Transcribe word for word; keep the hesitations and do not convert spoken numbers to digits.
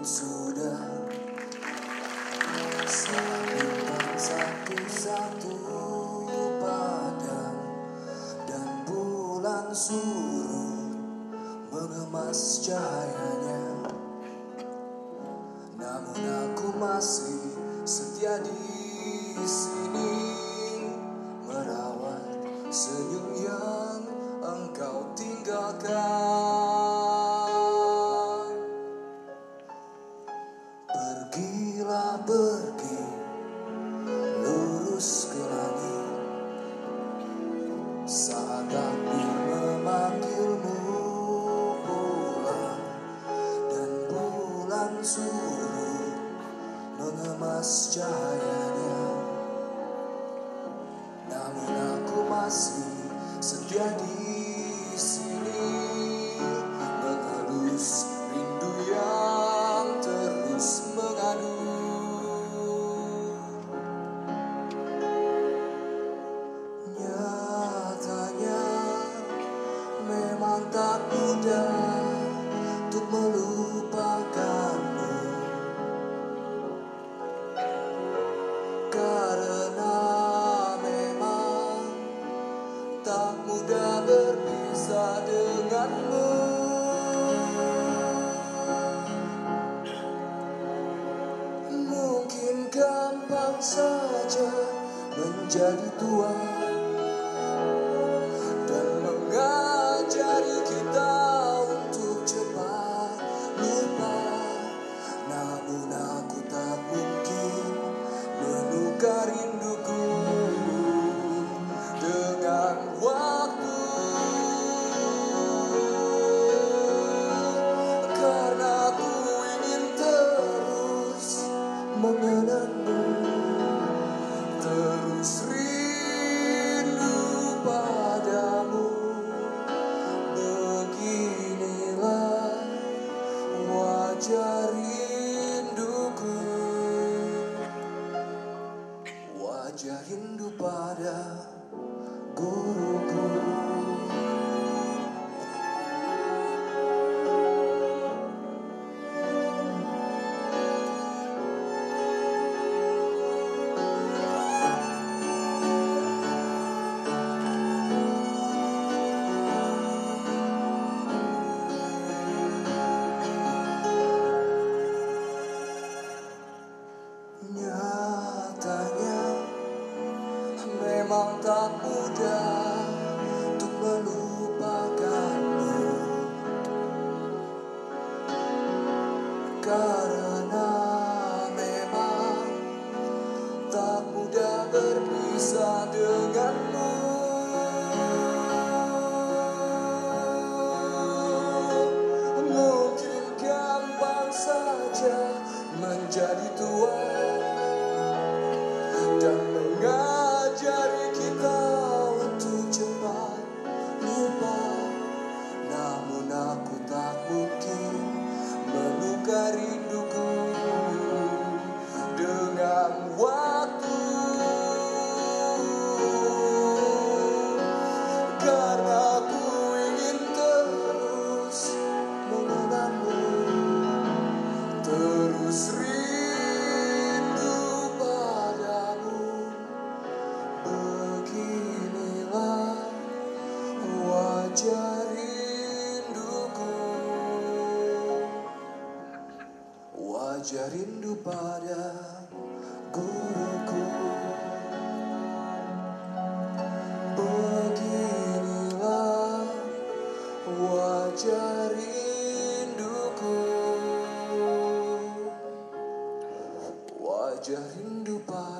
perut sudah saling satu-satu padam, dan bulan surut mengemas cahayanya. Namun aku masih setia di sini, merawat senyum yang engkau tinggalkan. Pergilah pergi lurus ke langit, saat takdir memanggilmu pulang, dan bulan surut mengemas cahayanya. Namun aku masih setia di sini, mengelus rindu yang terus mengadu. Nyatanya memang tak mudah untuk melupakanmu, karena memang tak mudah berpisah denganmu. Mungkin gampang saja menjadi tua dan mengajari kita untuk cepat lupa. Namun aku tak mungkin menukar rinduku dengan waktu, karena aku ingin terus mengenangmu, terus rindu padamu. Beginilah wajah rinduku, wajah rindu pada guruku. Nyatanya memang tak mudah untuk melupakanmu, karena memang tak mudah berpisah denganmu. Mungkin gampang saja menjadi tua dan mengajari kita untuk cepat lupa. Namun aku tak mungkin menukar rinduku dengan waktu, karena aku ingin terus mengenangmu, terus rindu padamu. Beginilah wajah rinduku, wajah rindu pada guruku. Beginilah wajah rinduku, wajah rindu pada